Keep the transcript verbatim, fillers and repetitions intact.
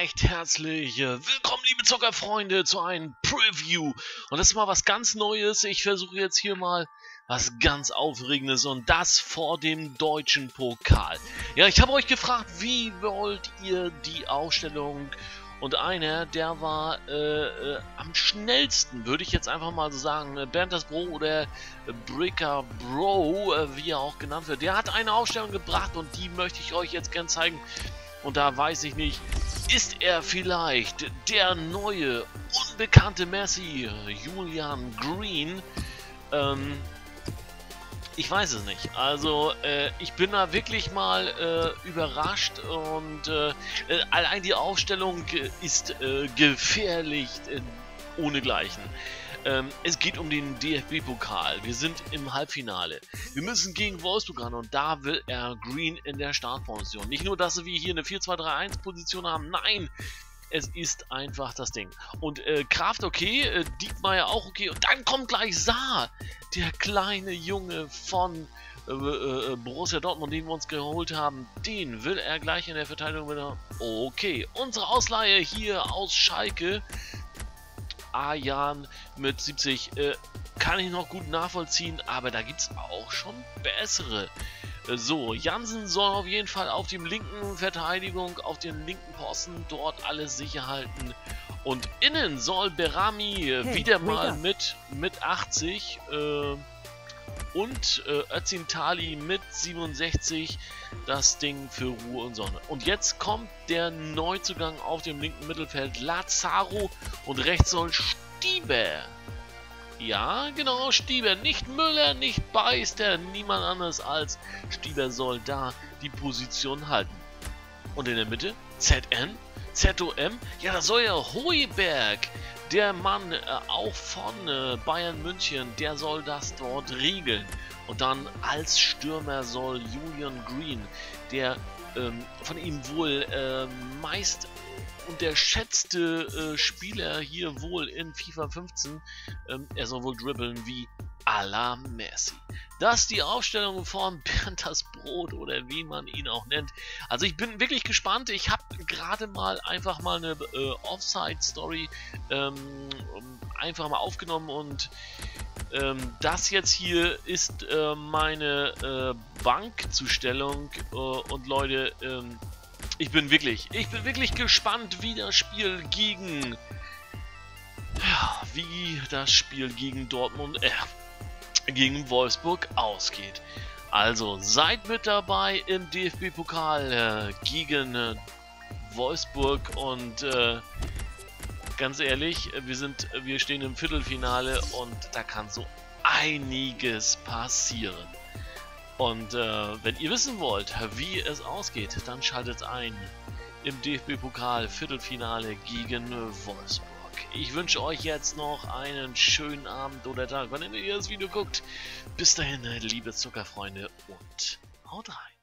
recht herzlich äh, willkommen, liebe Zockerfreunde, zu einem Preview. Und das ist mal was ganz Neues. Ich versuche jetzt hier mal was ganz Aufregendes und das vor dem deutschen Pokal. Ja, ich habe euch gefragt, wie wollt ihr die Aufstellung? Und einer, der war äh, äh, am schnellsten, würde ich jetzt einfach mal so sagen, Bernd das Bro oder äh, Bricker Bro, äh, wie er auch genannt wird, der hat eine Aufstellung gebracht und die möchte ich euch jetzt gern zeigen. Und da weiß ich nicht, ist er vielleicht der neue, unbekannte Messi, Julian Green? Ähm, ich weiß es nicht. Also, äh, ich bin da wirklich mal äh, überrascht und äh, äh, allein die Aufstellung ist äh, gefährlich äh, ohnegleichen. Ähm, es geht um den D F B-Pokal. Wir sind im Halbfinale. Wir müssen gegen Wolfsburg ran und da will er Green in der Startposition. Nicht nur, dass wir hier eine vier zwei drei eins Position haben, nein! Es ist einfach das Ding. Und äh, Kraft okay, äh, Diekmeyer auch okay. Und dann kommt gleich Saar, der kleine Junge von äh, äh, Borussia Dortmund, den wir uns geholt haben. Den will er gleich in der Verteidigung wieder. Okay, unsere Ausleihe hier aus Schalke. Ajan mit siebzig äh, kann ich noch gut nachvollziehen, aber da gibt es auch schon bessere. So, Jansen soll auf jeden Fall auf dem linken Verteidigung, auf den linken Posten dort alles sicher halten. Und innen soll Berami hey, wieder mal mit, mit achtzig äh, und äh, Özin Tali mit siebenundsechzig das Ding für Ruhe und Sonne. Und jetzt kommt der Neuzugang auf dem linken Mittelfeld, Lazaro, und rechts soll Stieber. Ja, genau, Stieber. Nicht Müller, nicht Beister, niemand anderes als Stieber soll da die Position halten. Und in der Mitte Z N, Z O M, ja, das soll ja Heuberg, der Mann äh, auch von äh, Bayern München, der soll das dort regeln. Und dann als Stürmer soll Julian Green, der ähm, von ihm wohl äh, meist unterschätzte äh, Spieler hier wohl in FIFA fünfzehn. Ähm, er soll wohl dribbeln wie à la Messi. Das ist die Aufstellung von Bernd das Brot oder wie man ihn auch nennt. Also ich bin wirklich gespannt. Ich habe gerade mal einfach mal eine äh, Offside-Story ähm, einfach mal aufgenommen und ähm, das jetzt hier ist äh, meine äh, Bankzustellung äh, und Leute, ähm, Ich bin wirklich, ich bin wirklich gespannt, wie das Spiel gegen, ja, wie das Spiel gegen Dortmund, äh, gegen Wolfsburg ausgeht. Also seid mit dabei im D F B-Pokal äh, gegen äh, Wolfsburg und äh, ganz ehrlich, wir sind, wir stehen im Viertelfinale und da kann so einiges passieren. Und äh, wenn ihr wissen wollt, wie es ausgeht, dann schaltet ein im D F B-Pokal Viertelfinale gegen Wolfsburg. Ich wünsche euch jetzt noch einen schönen Abend oder Tag, wann immer ihr das Video guckt. Bis dahin, liebe Zuckerfreunde, und haut rein.